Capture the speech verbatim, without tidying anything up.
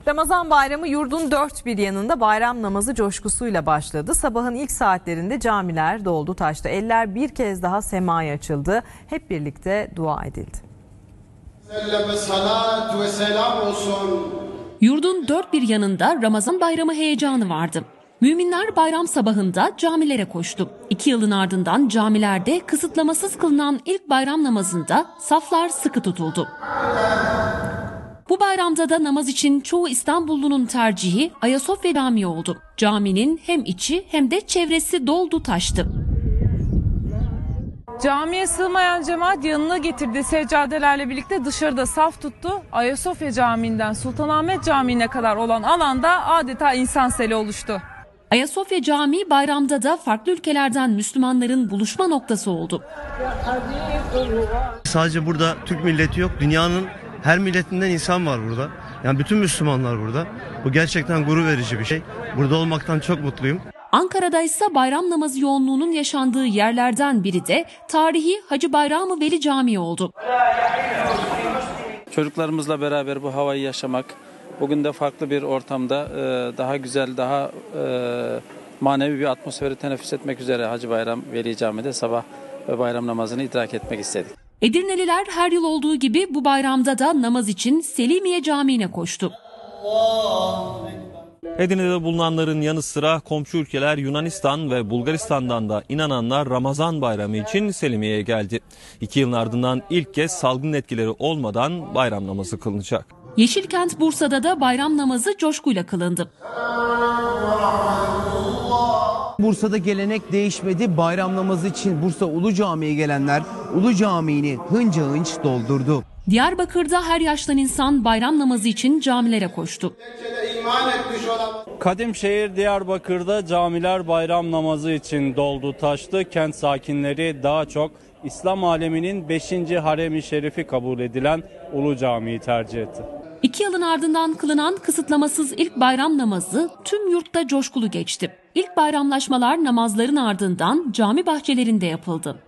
Ramazan bayramı yurdun dört bir yanında bayram namazı coşkusuyla başladı. Sabahın ilk saatlerinde camiler doldu taştı. Eller bir kez daha semaya açıldı. Hep birlikte dua edildi. Yurdun dört bir yanında Ramazan bayramı heyecanı vardı. Müminler bayram sabahında camilere koştu. İki yılın ardından camilerde kısıtlamasız kılınan ilk bayram namazında saflar sıkı tutuldu. Bu bayramda da namaz için çoğu İstanbullunun tercihi Ayasofya Camii oldu. Caminin hem içi hem de çevresi doldu taştı. Camiye sığmayan cemaat yanına getirdiği seccadelerle birlikte dışarıda saf tuttu. Ayasofya Camii'nden Sultanahmet Camii'ne kadar olan alanda adeta insan seli oluştu. Ayasofya Camii bayramda da farklı ülkelerden Müslümanların buluşma noktası oldu. Sadece burada Türk milleti yok, dünyanın her milletinden insan var burada. Yani bütün Müslümanlar burada. Bu gerçekten gurur verici bir şey. Burada olmaktan çok mutluyum. Ankara'da ise bayram namazı yoğunluğunun yaşandığı yerlerden biri de tarihi Hacı Bayram-ı Veli Camii oldu. Çocuklarımızla beraber bu havayı yaşamak, bugün de farklı bir ortamda daha güzel, daha manevi bir atmosferi teneffüs etmek üzere Hacı Bayram Veli Camii'de sabah ve bayram namazını idrak etmek istedik. Edirneliler her yıl olduğu gibi bu bayramda da namaz için Selimiye Camii'ne koştu. Edirne'de bulunanların yanı sıra komşu ülkeler Yunanistan ve Bulgaristan'dan da inananlar Ramazan bayramı için Selimiye'ye geldi. İki yılın ardından ilk kez salgın etkileri olmadan bayram namazı kılınacak. Yeşilkent Bursa'da da bayram namazı coşkuyla kılındı. Bursa'da gelenek değişmedi. Bayram namazı için Bursa Ulu Cami'ye gelenler Ulu Camii'ni hınca hınç doldurdu. Diyarbakır'da her yaştan insan bayram namazı için camilere koştu. Kadimşehir Diyarbakır'da camiler bayram namazı için doldu taştı. Kent sakinleri daha çok İslam aleminin beşinci harem-i şerifi kabul edilen Ulu Cami'yi tercih etti. İki yılın ardından kılınan kısıtlamasız ilk bayram namazı tüm yurtta coşkulu geçti. İlk bayramlaşmalar namazların ardından cami bahçelerinde yapıldı.